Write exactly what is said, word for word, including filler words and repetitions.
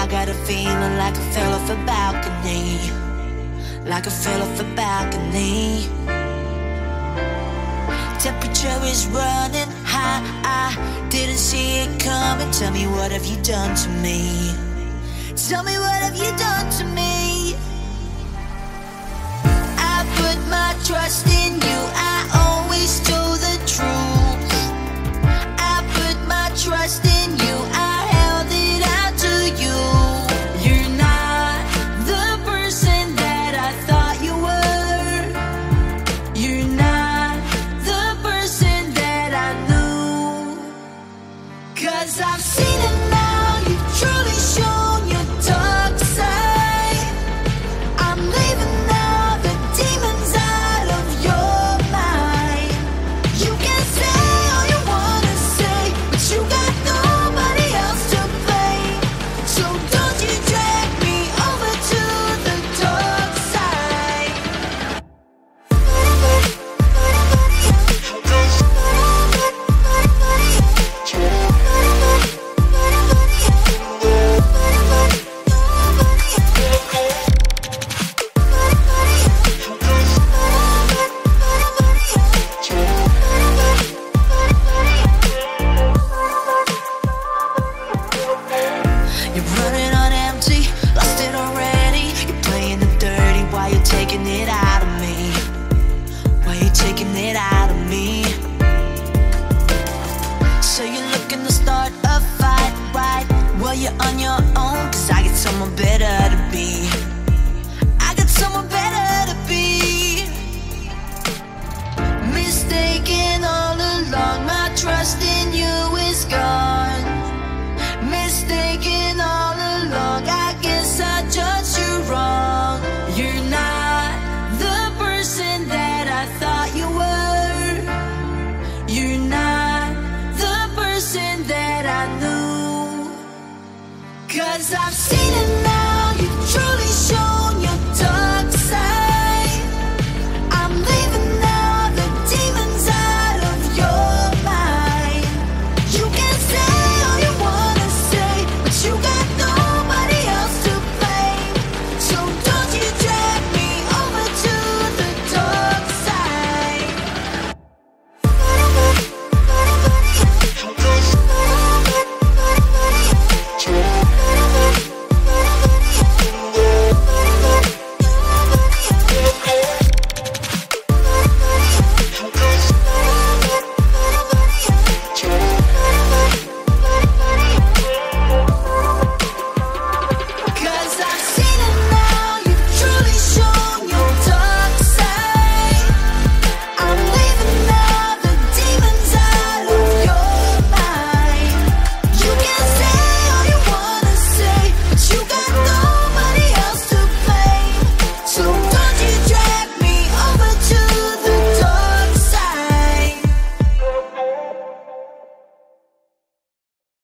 I got a feeling like I fell off a balcony, like I fell off a balcony. Temperature is running high, I didn't see it coming. Tell me, what have you done to me? Tell me, what have you done to me? I put my trust in you, I always told the truth. I put my trust in you, I held it out to you. You're not the person that I thought you were. You're not the person that I knew. Cause I've seen it now, you've truly shown your dark side. I'm leaving now, the demons out of your mind. You can say all you wanna say, but you got nobody else to blame. So don't you drag me over to the dark side. You're running on empty, lost it already. You're playing it dirty while you're taking it out of me. While you're taking it out of me. So you're looking to start a fight, right? Well, you're on your own, cause I got someone better to be. I got someone better to be. Mistaken all along, my trust in you is gone. Mistaken all along, I guess I judged you wrong. You're not the person that I thought you were. You're not the person that I knew. Cause I've seen it now, you've truly shown